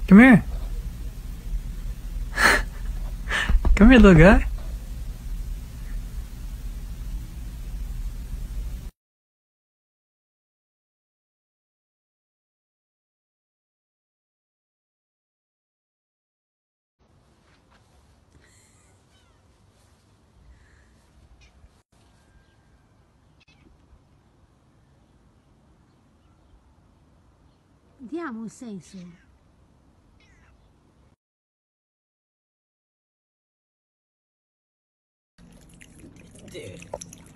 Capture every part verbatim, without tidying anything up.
Come here. Come here, little guy. Diamo un senso. Dude.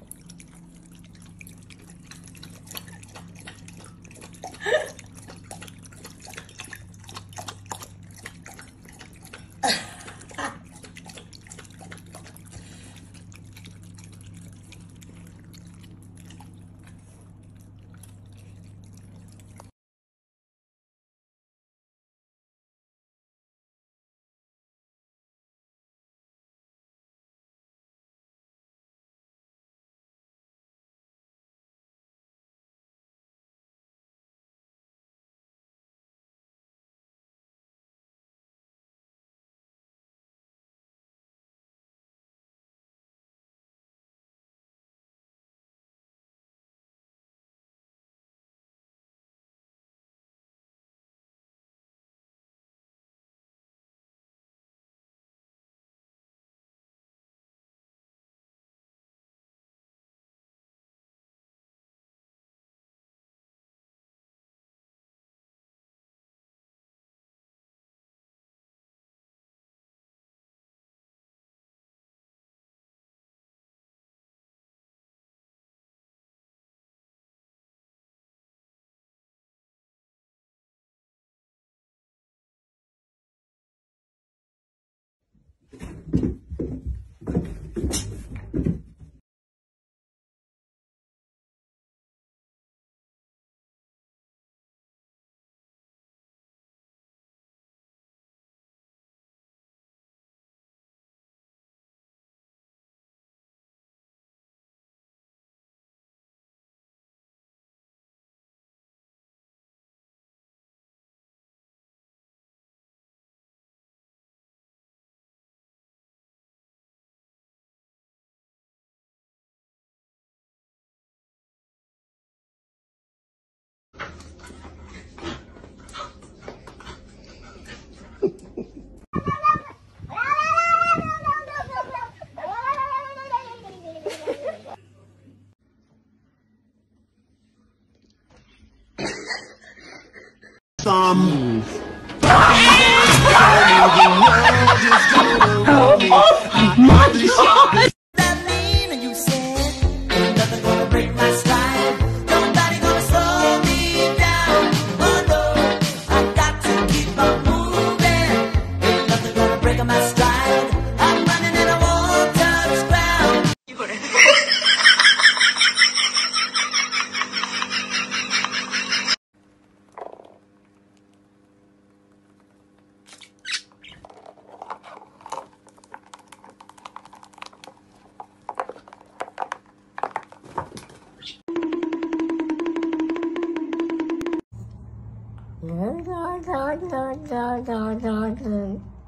Some. Oh my God! That mean and you said ain't nothing gonna break my stride. Nobody gonna slow me down. Oh no, I got to keep on moving. Ain't nothing gonna break my stride. I'm running and I won't touch ground. You gonna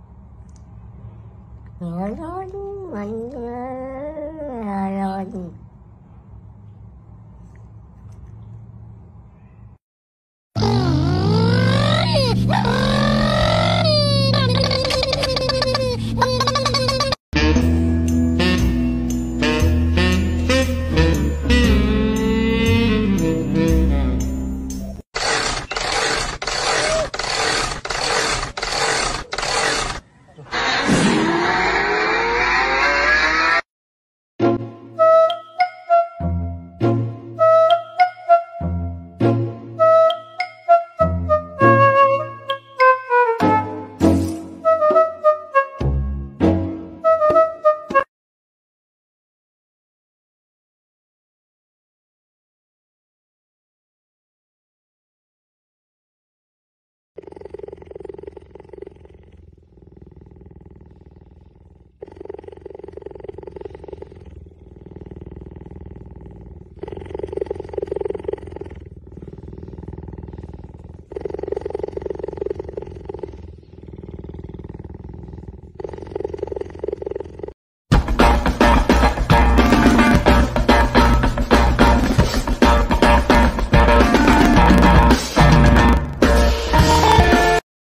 Hãy subscribe cho kênh Ghiền Mì Gõ để không bỏ lỡ những video hấp dẫn.